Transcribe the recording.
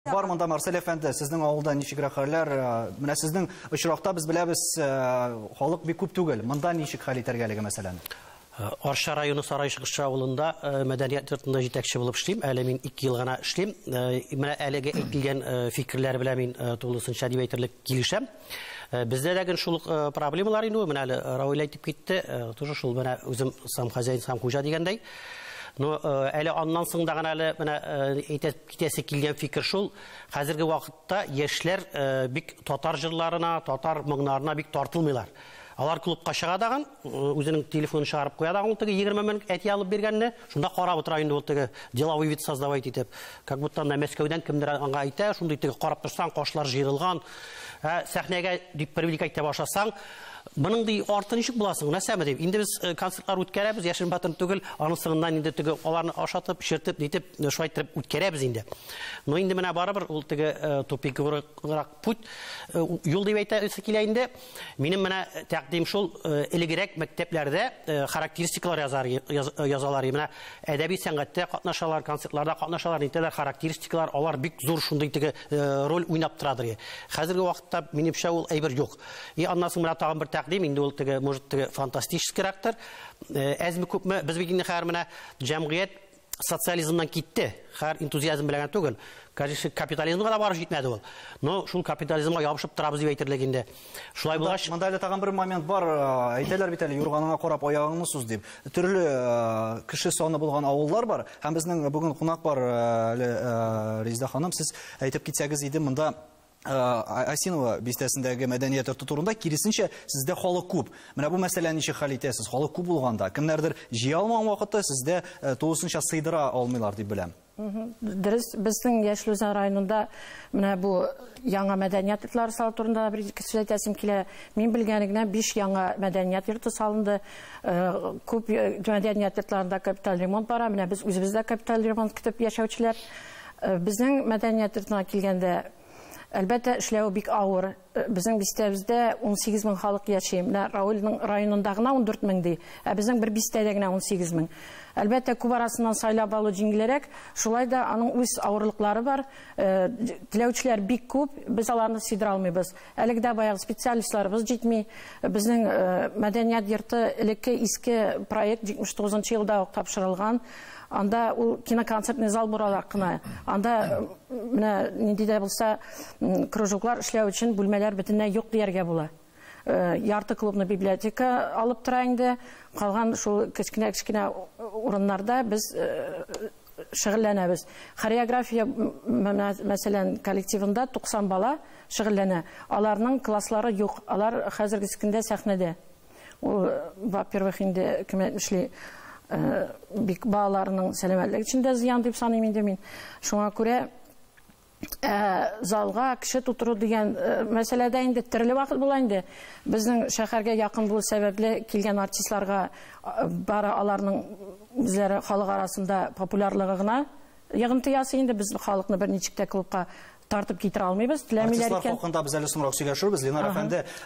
Бар монда Марсель әфәнде, сезнең авылда ничегрәк хәлләр? Менә сезнең очракта без беләбез, халык бик күп түгел. Монда ничек хәл итәргәлеге мәсәлән? Арча районы Сарайшыгыш авылында мәдәният йортында җитәкче булып эшлим. Әле мин 2 ел гына эшлим. Менә әлеге әйтелгән фикерләр белән мин тулысынча дип әйтерлек килешәм. Бездә дә шул проблемалар инде, менә әле Равил әйтеп китте, тоже шул менә үзем сам хозяин, сам хуҗа дигәндәй. Но әле аннан соң да гына әле менә әйтеп китәсе килгән фикер шул, хәзерге вакытта яшьләр бик татар җырларына, татар моңнарына бик тартылмыйлар. Алар клубка чыга даган, үзенең телефонын чыгарып куя даган, ул теге 20 мең әти алып бергәнне, шунда карап утыра инде ул теге деловой вид создавать итеп. Как будто Мәскәүдән кемдер аңа әйтә, шундый теге карап торсаң, кашлар җыерылган, сәхнәгә дип привлекать итә башласаң, моның ди арты ничек буласың, нәрсәме дип. Инде без концертлар үткәрәбез, яшен батыр түгел, аның соңыннан инде теге аларны ашатып, пешертеп, дитеп, шулайтып үткәрәбез инде. Но инде менә барыбер ул теге тупиклырак путь юл дип әйтәсе килә инде. Минем менә тәкъдим шул элегрәк мәктәпләрдә характеристикалар язалар. Менә әдәби сәнгатьтә катнашалар, концертларда катнашалар, интеллер характеристикалар, алар бик зур шундый теге роль уйнап торадыр. Хәзерге вакытта минемчә ул әйбер юк. И аннан соң менә тагын бер тәкъдим, инде ул теге может теге фантастический рактор. Әзме күпме без бигенә хәр менә җәмгыять социализмнан китте. Хәр энтузиазм белән түгел. Конечно, капитализмга да барып җитмәде ул. Но шул капитализмга ябышып торабыз дип әйтерлек инде. Шулай булгач, монда әле тагын бер момент бар. Әйтәләр бит әле юрганыңа карап аягыңны суз дип. Төрле кеше саны булган авыллар бар. Һәм безнең бүген кунак бар әле Резида ханым, сез әйтеп китсәгез иде, монда Асинова бистәсендәге мәдәният йорты турында киресенчә сездә халык күп. Менә бу мәсьәләне ничек хәл итәсез? Халык күп булганда, кемнәрдер җыя алмаган вакытта сездә тулысынча сыйдыра алмыйлар дип беләм. Дөрес, безнең Яшьлүзән районында менә бу яңа мәдәният йортлары салу турында бер сүз әйтәсем килә. Мин белгәнегенә 5 яңа мәдәният йорты салынды. Күп мәдәният йортларында капиталь ремонт бара. Менә без үзебездә капиталь ремонт көтеп яшәүчеләр. Безнең мәдәният йортына килгәндә әлбәттә эшләү бик авыр. Безнең бистәбездә 18 мең халык яши. Менә Равилның районында гына 14 мең ди. Безнең бер бистәдә генә 18 мең. Әлбәттә күп арасыннан сайлап алу җиңелрәк. Шулай да аның үз авырлыклары бар. Теләүчеләр бик күп. Без аларны сыйдыра алмыйбыз. Әлегә баягы специалистларыбыз җитми. Безнең мәдәният йорты элекке иске проект 79 елда тапшырылган. Анда ул киноконцертный зал буралар кына. Анда менә нинди дә булса кружоклар эшләү өчен бүлмәләр бөтенләй юк дияргә була. Ярты клубны библиотека алып тора инде. Калган шул кечкенә урыннарда без шөгыльләнәбез. Хореография мәсәлән коллективында 90 бала шөгыльләнә. Аларның класслары юк. Алар хәзерге көндә сәхнәдә. Ул во-первых инде кем эшли бик балаларның сәламәтлеге өчен дә зыян дип саныйм инде мин. Шуңа күрә залга кеше тутыру дигән мәсьәләдә инде төрле вакыт була инде. Безнең шәһәргә якын булу сәбәпле килгән артистларга бара аларның үзләре халык арасында популярлыгы гына йогынты ясый инде, без халыкны бер ничек тә клубка тартып китер алмыйбыз. Теләмиләр икән. Артистлар хакында без әле соңрак сөйләшербез. Ленар әфәнде,